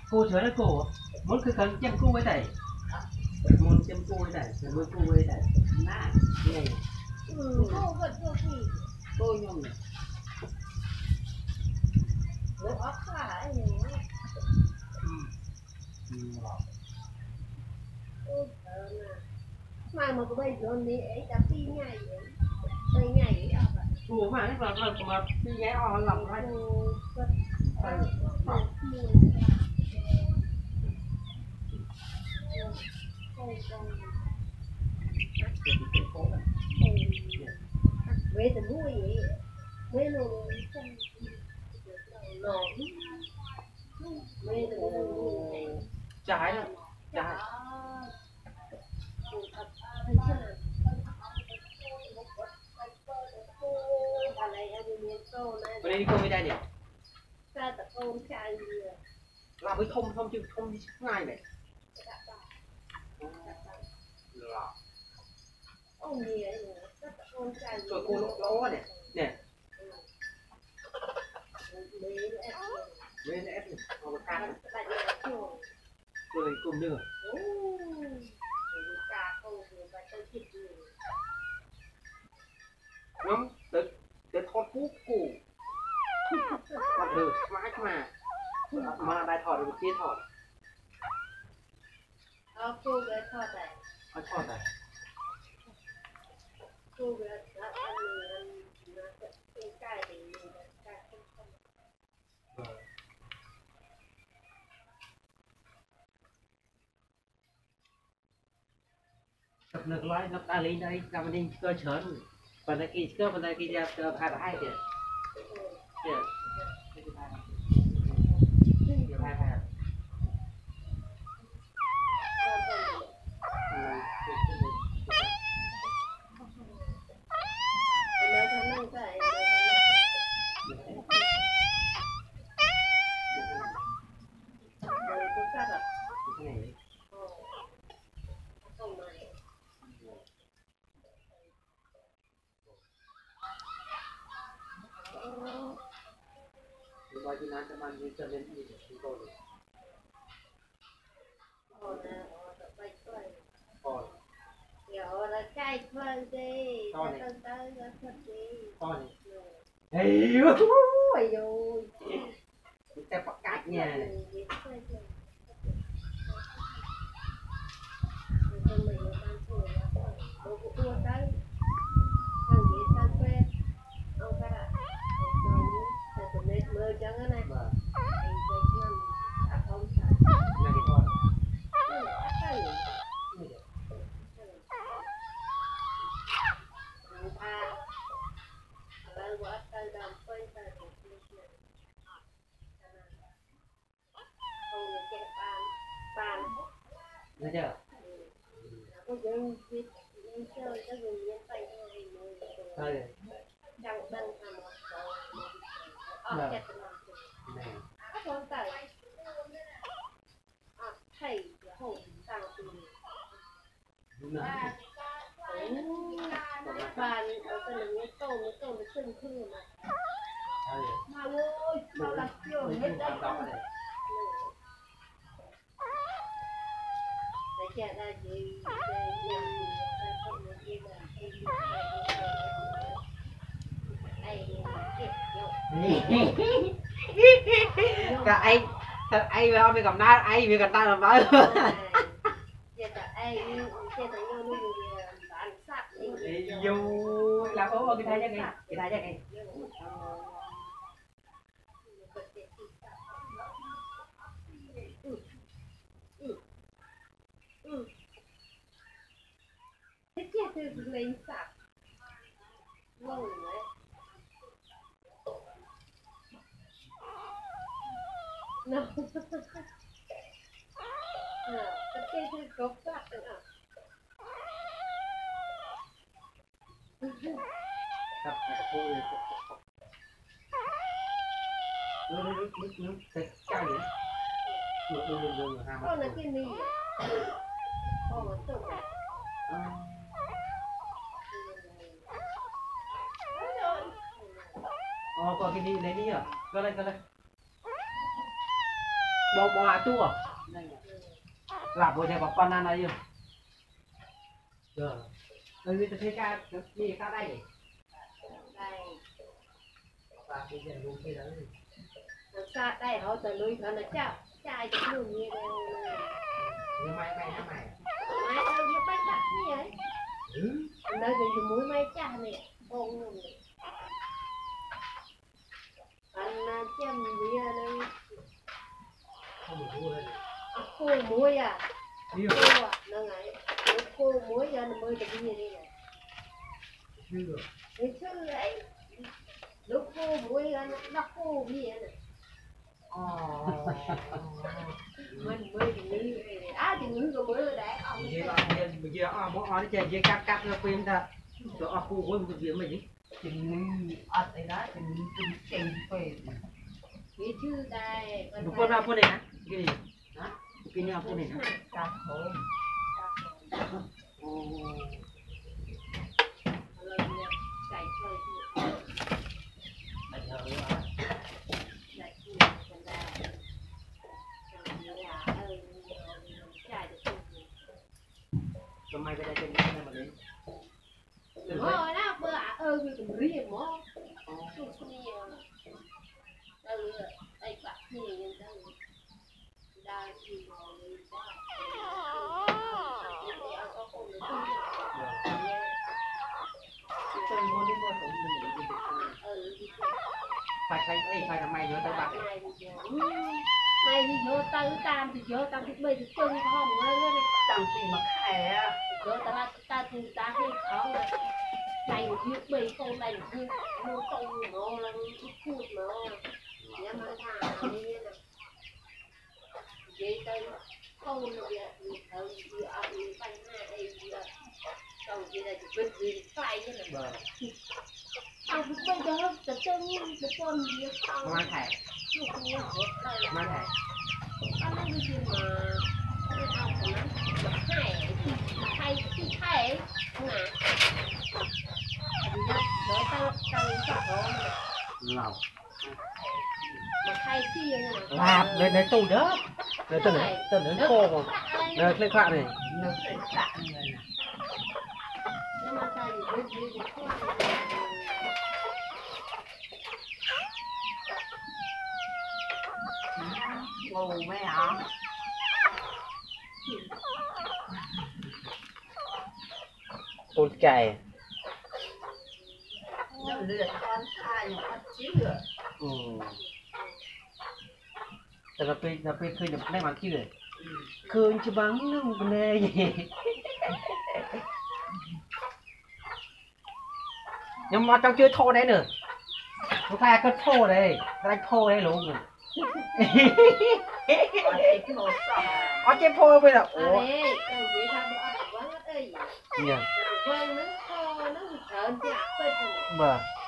cô chở nó cổ muốn cứ cần chăm cô với thầy muốn chăm cô với thầy muốn cô với thầy nã này cô vẫn cô gì cô nhom này nó óc phải mà một cái bây đi ấy đã phi ngày vậy ngày ấy à cô mà nó là mà phi ngày họ làm hay về từ mua vậy về rồi về trái đó trái bên đây đi cùng với đây nè làm với thông thông chứ không đi ngay này rồi cô lỗ này nè bên ép này còn một can rồi cùng được không để thọt cú củ còn được mãi mà đại thọt được chia thọt cô về thọt này thọt này cô về cái này tập nước lái nó ta lên đây làm đi cơ chớn phần này kia cơ phần này kia ra hai hai kìa kìa hai hai Bây giờ nó teman di channel ini kita ni. Ya orang kait berde. Con. Ayo. Kita pakatnya. Jangan naik. Nghe chưa? Cô dân biết chơi cái gì nhân tay thôi. Chẳng bên làm một chết này. Không phải. Thầy hồn sang từ. Bạn ở cái này tô nó sưng khư mà. Mà ơi, mà là chưa hết đấy. Chả ra gì cả anh thật anh với ông với cầm na anh với cầm ta làm bao dù làm ốm cái thay ra cái This is laying sap. Low, right? No. No. The case is go flat enough. Oh, nó kia đi. Oh, nó tự. Còn cái đi lấy đi à? Cơ đây. bỏ hạ tua làm bộ này bảo con ăn này chưa rồi người ta thấy ca gì ca đây và bây giờ luôn cái đó xa đây họ từ lui họ là chào trai cũng luôn như đây nhưng mày đâu như bánh bạc như vậy nơi từ mũi mấy cha này bông anh chăm gì đây cô muối à cô à nó ngày cô muối ra nó mới được cái gì đây này chưa đấy lúc cô muối ra nó cô gì vậy này mình mới thì nghĩ thì ngữ có mới đấy bây giờ mỗi nó chạy dây cắt nó quên ta cho cô với một việc mình chừng ở đây đó chừng về cái chữ đây một con nào con này hả cái gì cái nào con này hả cà khôn chạy chơi cho mày cái đây trên này mà đến rồi đó bữa vì cũng riêng mà sụp nhiều đây bạc nhiều nhân dân đa gì rồi phải làm mày nhớ tới bạc mày thì vô tới tam thì vô tam thì bây giờ chân không nữa này chẳng gì mà khẻ vô ta thì ta khi khó này việc bây con này cứ mua con nó là cút nó nhá mà thả như thế này vậy tới không được việc thợ gì ăn bánh này gì xong vậy là chỉ biết gì phải thế này bây giờ tập chân tập con gì không mang thẻ mang thẻ anh nói cái gì mà cái ao của nó tập hay nè đỡ tao chọn lòng mà hay chi làm lên tủ đó lên tên đến khô mà lên khoạ này nó sẽ cạn người nè nhưng mà sao thì biết gì thì ngủ mẹ hả con trai nó lừa con trai nó chín lừa แต่เราไปเคยได้มาที่เลยคืนจะบังนึ่งเลยยังมาจังเจอโทได้เนอะลูกค้าก็โทเลยได้โทให้ลุงอ๋อเจ็บโทไปแล้วโอ้เนี่ยบ่